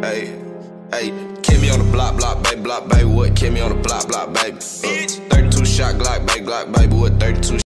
Hey, hey, kill me on the block, baby, what? Kill me on the block, baby. 32 shot Glock, baby, what? 32